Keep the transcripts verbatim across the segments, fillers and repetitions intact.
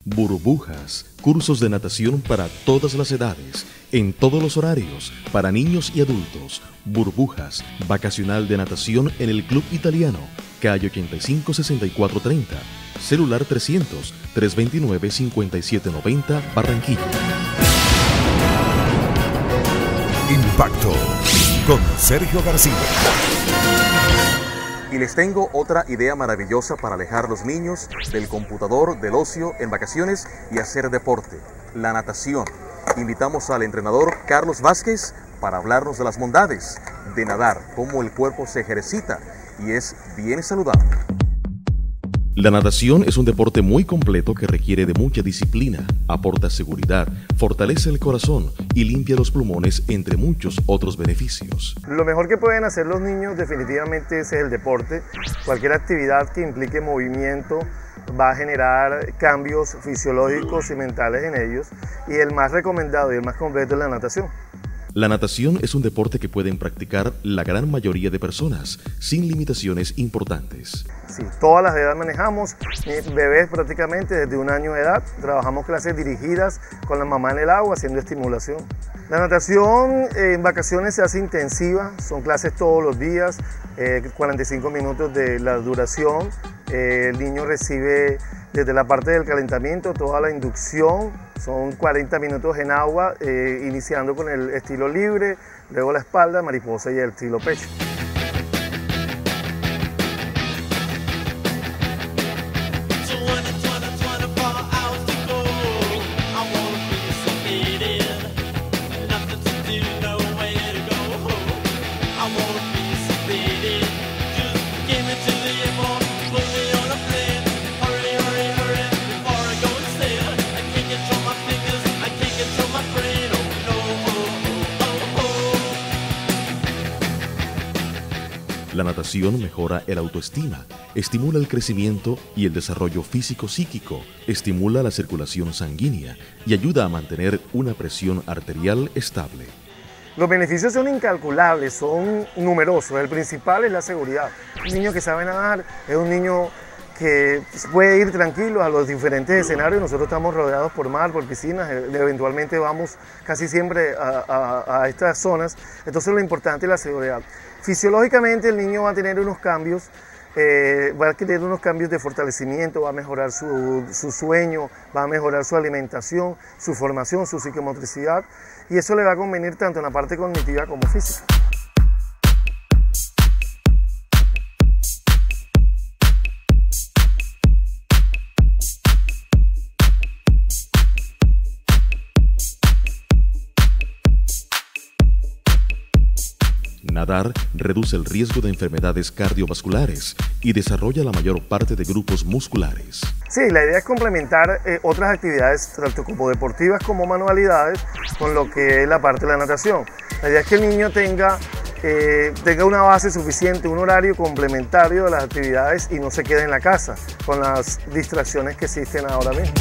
Burbujas, cursos de natación para todas las edades, en todos los horarios, para niños y adultos. Burbujas, vacacional de natación en el Club Italiano, calle ochenta y cinco sesenta y cuatro treinta, celular trescientos, trescientos veintinueve, cincuenta y siete noventa, Barranquilla. Impacto con Sergio García. Y les tengo otra idea maravillosa para alejar a los niños del computador, del ocio, en vacaciones y hacer deporte, la natación. Invitamos al entrenador Carlos Vázquez para hablarnos de las bondades de nadar, cómo el cuerpo se ejercita y es bien saludable. La natación es un deporte muy completo que requiere de mucha disciplina, aporta seguridad, fortalece el corazón y limpia los pulmones, entre muchos otros beneficios. Lo mejor que pueden hacer los niños definitivamente es el deporte. Cualquier actividad que implique movimiento va a generar cambios fisiológicos y mentales en ellos, y el más recomendado y el más completo es la natación. La natación es un deporte que pueden practicar la gran mayoría de personas, sin limitaciones importantes. Sí, todas las edades manejamos, bebés prácticamente desde un año de edad, trabajamos clases dirigidas con la mamá en el agua haciendo estimulación. La natación eh, en vacaciones se hace intensiva, son clases todos los días, eh, cuarenta y cinco minutos de la duración. Eh, el niño recibe desde la parte del calentamiento toda la inducción, son cuarenta minutos en agua, eh, iniciando con el estilo libre, luego la espalda, mariposa y el estilo pecho. La natación mejora el autoestima, estimula el crecimiento y el desarrollo físico-psíquico, estimula la circulación sanguínea y ayuda a mantener una presión arterial estable. Los beneficios son incalculables, son numerosos. El principal es la seguridad. Un niño que sabe nadar es un niño que puede ir tranquilo a los diferentes escenarios. Nosotros estamos rodeados por mar, por piscinas, eventualmente vamos casi siempre a, a, a estas zonas. Entonces lo importante es la seguridad. Fisiológicamente el niño va a tener unos cambios, eh, va a tener unos cambios de fortalecimiento, va a mejorar su, su sueño, va a mejorar su alimentación, su formación, su psicomotricidad, y eso le va a convenir tanto en la parte cognitiva como física. Nadar reduce el riesgo de enfermedades cardiovasculares y desarrolla la mayor parte de grupos musculares. Sí, la idea es complementar eh, otras actividades, tanto como deportivas como manualidades, con lo que es la parte de la natación. La idea es que el niño tenga, eh, tenga una base suficiente, un horario complementario de las actividades y no se quede en la casa con las distracciones que existen ahora mismo.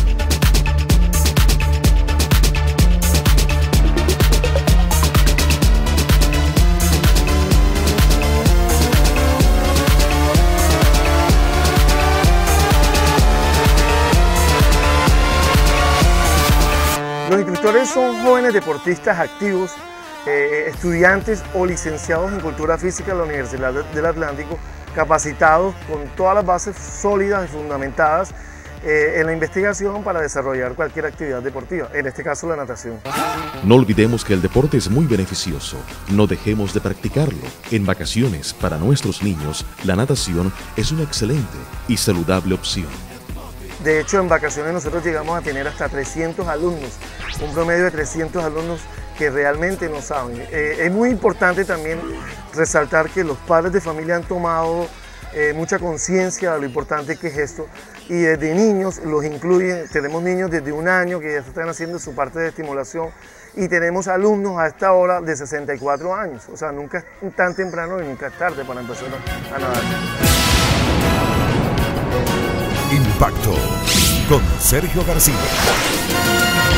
Los instructores son jóvenes deportistas activos, eh, estudiantes o licenciados en cultura física de la Universidad del Atlántico, capacitados con todas las bases sólidas y fundamentadas eh, en la investigación para desarrollar cualquier actividad deportiva, en este caso la natación. No olvidemos que el deporte es muy beneficioso, no dejemos de practicarlo. En vacaciones, para nuestros niños, la natación es una excelente y saludable opción. De hecho, en vacaciones nosotros llegamos a tener hasta trescientos alumnos, un promedio de trescientos alumnos que realmente no saben. Eh, es muy importante también resaltar que los padres de familia han tomado eh, mucha conciencia de lo importante que es esto, y desde niños los incluyen. Tenemos niños desde un año que ya están haciendo su parte de estimulación, y tenemos alumnos a esta hora de sesenta y cuatro años, o sea, nunca es tan temprano y nunca es tarde para empezar a nadar. Impacto con Sergio García.